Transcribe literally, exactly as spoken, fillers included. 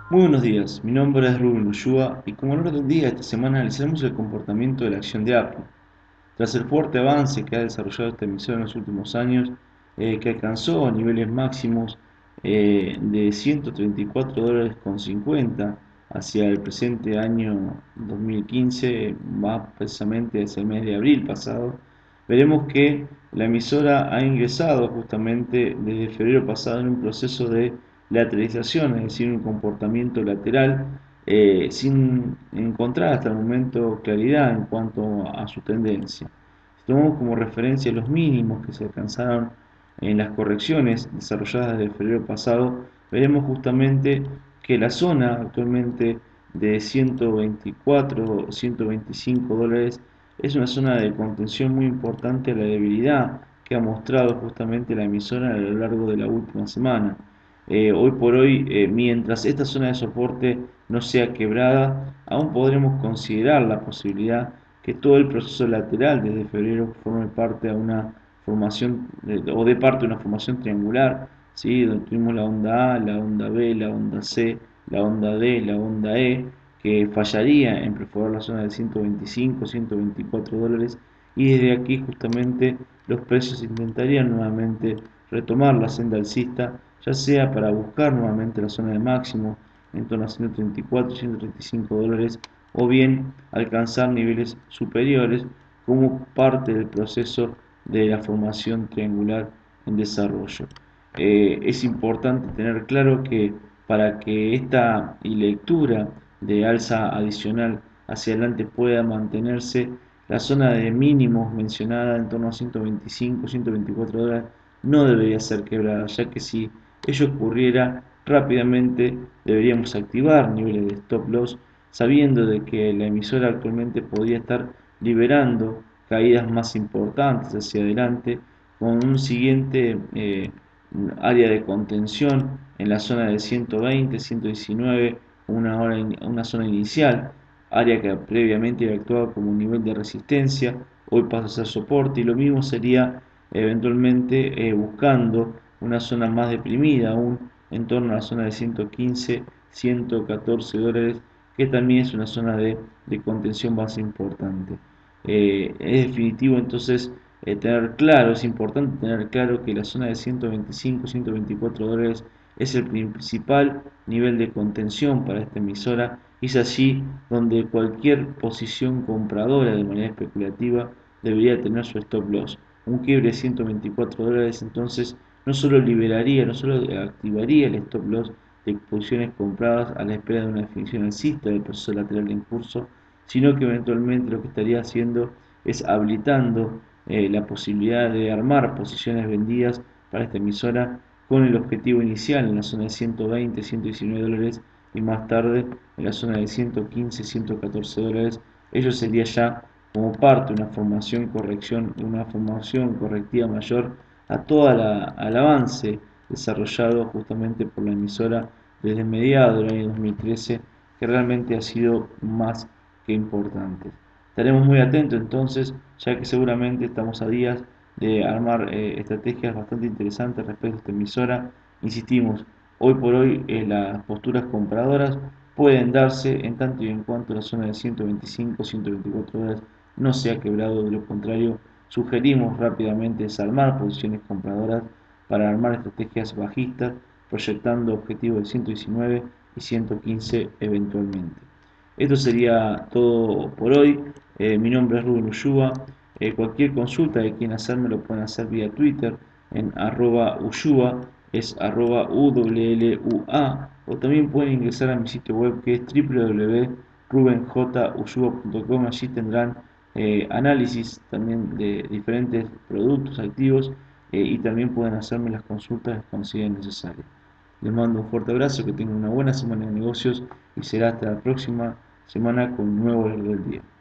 Muy buenos días, mi nombre es Rubén Ushua y como honor del día esta semana analizaremos el comportamiento de la acción de Apple. Tras el fuerte avance que ha desarrollado esta emisora en los últimos años, eh, que alcanzó niveles máximos eh, de ciento treinta y cuatro dólares con cincuenta hacia el presente año dos mil quince, más precisamente hacia el mes de abril pasado, veremos que la emisora ha ingresado justamente desde febrero pasado en un proceso de lateralización, es decir, un comportamiento lateral eh, sin encontrar hasta el momento claridad en cuanto a su tendencia. Si tomamos como referencia los mínimos que se alcanzaron en las correcciones desarrolladas desde febrero pasado, veremos justamente que la zona actualmente de ciento veinticuatro o ciento veinticinco dólares es una zona de contención muy importante a la debilidad que ha mostrado justamente la emisora a lo largo de la última semana. Eh, hoy por hoy, eh, mientras esta zona de soporte no sea quebrada, aún podremos considerar la posibilidad que todo el proceso lateral desde febrero forme parte de una formación de, o de parte de una formación triangular, ¿sí? Donde tuvimos la onda A, la onda B, la onda C, la onda D, la onda E, que fallaría en perforar la zona de ciento veinticinco, ciento veinticuatro dólares, y desde aquí justamente los precios intentarían nuevamente retomar la senda alcista, ya sea para buscar nuevamente la zona de máximo en torno a ciento treinta y cuatro, ciento treinta y cinco dólares, o bien alcanzar niveles superiores como parte del proceso de la formación triangular en desarrollo. Eh, es importante tener claro que para que esta lectura de alza adicional hacia adelante pueda mantenerse, la zona de mínimos mencionada en torno a ciento veinticinco, ciento veinticuatro dólares no debería ser quebrada, ya que si ello ocurriera rápidamente deberíamos activar niveles de stop loss sabiendo de que la emisora actualmente podría estar liberando caídas más importantes hacia adelante con un siguiente eh, área de contención en la zona de ciento veinte, ciento diecinueve, una, hora in, una zona inicial, área que previamente había actuado como un nivel de resistencia, hoy pasa a ser soporte y lo mismo sería eventualmente eh, buscando una zona más deprimida aún en torno a la zona de ciento quince, ciento catorce dólares, que también es una zona de, de contención más importante. Eh, es definitivo entonces eh, tener claro, es importante tener claro que la zona de ciento veinticinco, ciento veinticuatro dólares es el principal nivel de contención para esta emisora y es allí donde cualquier posición compradora de manera especulativa debería tener su stop loss. Un quiebre de ciento veinticuatro dólares entonces no solo liberaría, no solo activaría el stop loss de posiciones compradas a la espera de una definición alcista del proceso lateral en curso, sino que eventualmente lo que estaría haciendo es habilitando eh, la posibilidad de armar posiciones vendidas para esta emisora con el objetivo inicial en la zona de ciento veinte, ciento diecinueve dólares y más tarde en la zona de ciento quince, ciento catorce dólares. Ello sería ya como parte de una formación corrección, una formación correctiva mayor a todo el avance desarrollado justamente por la emisora desde mediados del año dos mil trece, que realmente ha sido más que importante. Estaremos muy atentos entonces, ya que seguramente estamos a días de armar eh, estrategias bastante interesantes respecto a esta emisora. Insistimos, hoy por hoy eh, las posturas compradoras pueden darse en tanto y en cuanto la zona de ciento veinticinco, ciento veinticuatro dólares no se ha quebrado, de lo contrario sugerimos rápidamente desarmar posiciones compradoras para armar estrategias bajistas, proyectando objetivos de ciento diecinueve y ciento quince eventualmente. Esto sería todo por hoy. Eh, mi nombre es Rubén Ushua. Eh, cualquier consulta que quieran hacerme lo pueden hacer vía Twitter en arroba Ushua, es arroba U W L U A, o también pueden ingresar a mi sitio web que es w w w punto ruben j ushua punto com. Allí tendrán eh, análisis también de diferentes productos activos eh, y también pueden hacerme las consultas que consideren necesarias. Les mando un fuerte abrazo, que tengan una buena semana de negocios y será hasta la próxima semana con un nuevo valor del día.